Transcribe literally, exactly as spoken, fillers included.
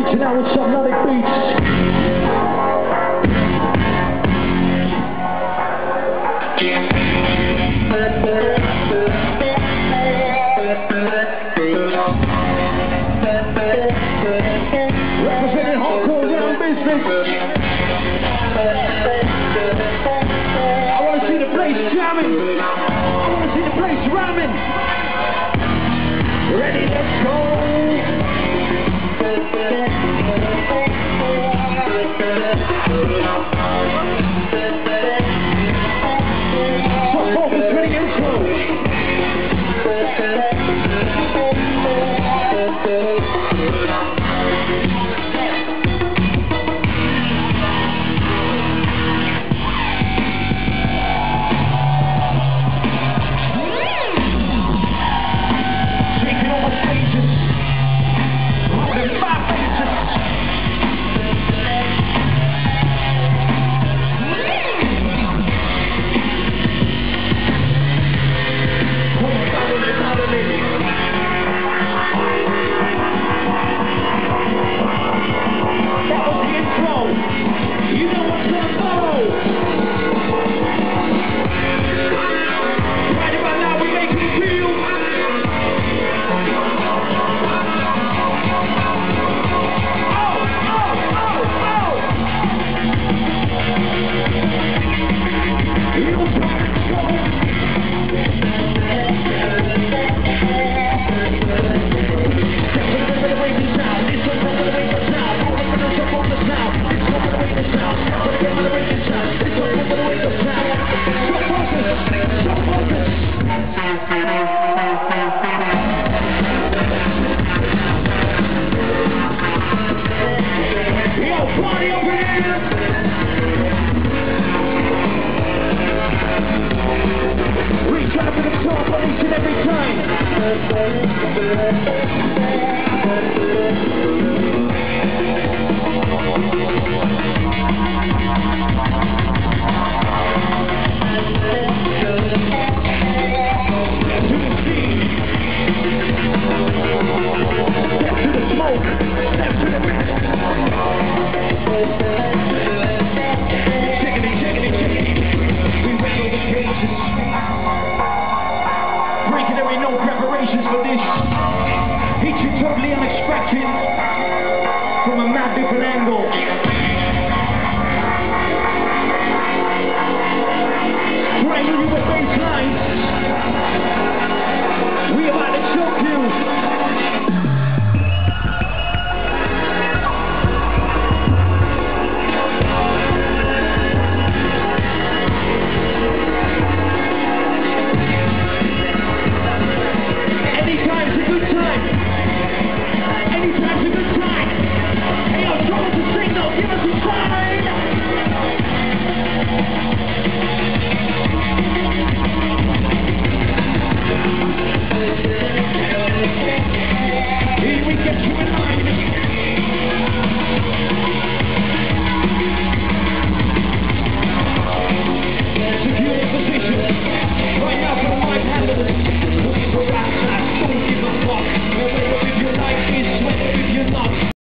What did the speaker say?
reaching out with some Nordic beats. Representing hardcore round business. I want to see the place jamming. I want to see the place ramming. Ready, let's go. So focus, ready and slow. Step to the smoke, step to the